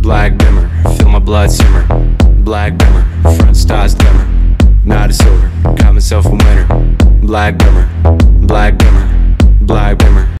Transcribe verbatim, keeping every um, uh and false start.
Black dimmer, feel my blood simmer. Black dimmer, front stars glimmer. Not a silver, got myself a winner. Black dimmer, black dimmer, black dimmer.